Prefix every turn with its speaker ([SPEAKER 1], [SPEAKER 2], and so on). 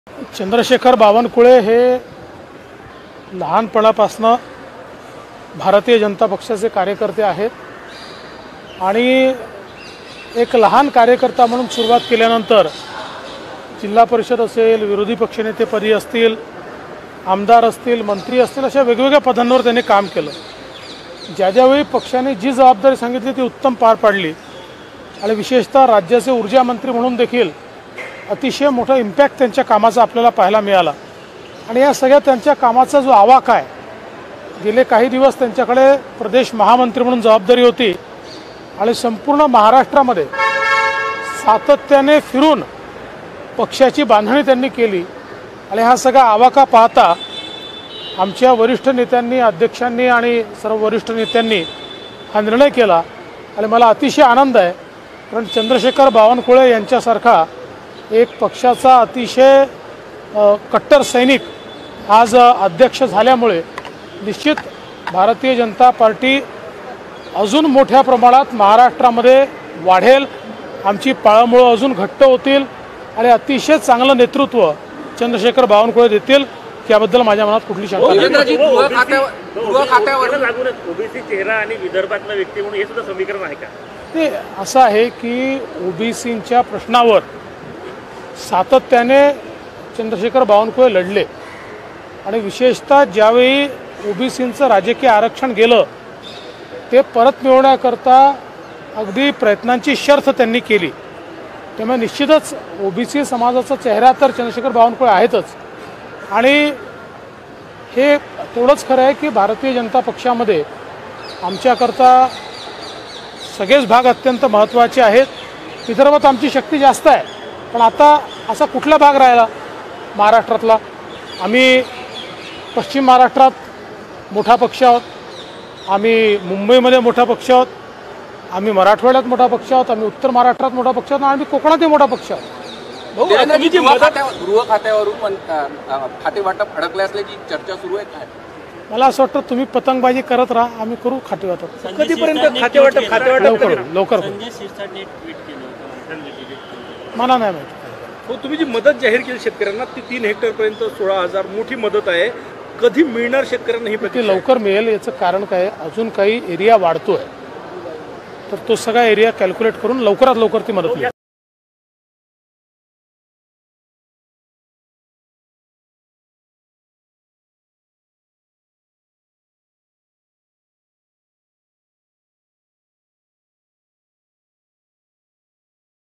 [SPEAKER 1] चंद्रशेखर बावनकुळे हे लहानपणापासून भारतीय जनता पक्षाचे कार्यकर्ते आहेत आणि एक लहान कार्यकर्ता म्हणून सुरुवात केल्यानंतर जिल्हा परिषद असेल, विरोधी पक्षनेतेपदी असतील, आमदार असतील, मंत्री असतील, अशा वेगवेगळ्या पदांवर त्यांनी काम केलं। ज्यावेळी पक्षाने जी जबाबदारी सांगितली ती उत्तम पार पाडली आणि विशेषतः राज्याचे ऊर्जा मंत्री म्हणून देखील अतिशय मोठा इम्पॅक्ट त्यांच्या कामाचा आपल्याला पाहायला मिळाला। आणि या सगळ्या त्यांच्या कामाचा जो आवाका आहे, गेले काही दिवस त्यांच्याकडे प्रदेश महामंत्री म्हणून जबाबदारी होती आणि संपूर्ण महाराष्ट्रामध्ये सातत्याने फिरून पक्षाची बांधणी त्यांनी केली। आणि हा सगळा आवाका पाहता आमच्या वरिष्ठ नेत्यांनी, अध्यक्षांनी आणि सर्व वरिष्ठ नेत्यांनी हा निर्णय केला आणि मला अतिशय आनंद आहे, कारण चंद्रशेखर बावनकुळे यांच्यासारखा एक पक्षाचा अतिशय कट्टर सैनिक आज अध्यक्ष झाल्यामुळे निश्चित भारतीय जनता पार्टी अजून मोठ्या प्रमाणात महाराष्ट्रामध्ये वाढेल, आमची पाळंमुळं अजून घट्ट होतील आणि अतिशय चांगलं नेतृत्व चंद्रशेखर बावनकुळे देतील याबद्दल माझ्या मनात कुठली शंका नाही।
[SPEAKER 2] ओबीसी चेहरा आणि विदर्भातला व्यक्ती म्हणून हे सुद्धा समीकरण आहे का?
[SPEAKER 1] ते असं आहे की ओबीसींच्या प्रश्नावर सातत्याने चंद्रशेखर बावनकुळे लढले आणि विशेषतः ज्यावेळी ओबीसींचं राजकीय आरक्षण गेलं ते परत मिळवण्याकरता अगदी प्रयत्नांची शर्थ त्यांनी केली। त्यामुळे निश्चितच ओबीसी समाजाचा चेहरा तर चंद्रशेखर बावनकुळे आहेतच आणि हे तेवढंच खरं आहे की भारतीय जनता पक्षामध्ये आमच्याकरता सगळेच भाग अत्यंत महत्त्वाचे आहेत। विदर्भात आमची शक्ती जास्त आहे, पण आता असा कुठला भाग राहिला महाराष्ट्रातला? आम्ही पश्चिम महाराष्ट्रात मोठा पक्ष आहोत, आम्ही मुंबईमध्ये मोठा पक्ष आहोत, आम्ही मराठवाड्यात मोठा पक्ष आहोत, आम्ही उत्तर महाराष्ट्रात मोठा पक्ष आहोत, आम्ही कोकणातही मोठा पक्ष आहोत।
[SPEAKER 3] गृह खात्यावरून खातेवाटप अडकले असल्याची चर्चा सुरू आहे काय?
[SPEAKER 1] मला असं वाटतं तुम्ही पतंगबाजी करत राहा, आम्ही करू खातेवाटप।
[SPEAKER 2] कधीपर्यंत खातेवाटप
[SPEAKER 1] लवकर मला नाही माहिती।
[SPEAKER 2] हो, तुम्ही जी मदत जाहीर केली शेतकऱ्यांना ती 3 हेक्टरपर्यंत 16,000 मोठी मदत आहे, कधी मिळणार शेतकऱ्यांना ही
[SPEAKER 1] ती लवकर मिळेल। याचं कारण काय, अजून काही एरिया वाढतोय तर तो सगळा एरिया कॅल्क्युलेट करून लवकरात लवकर ती मदत मिळेल।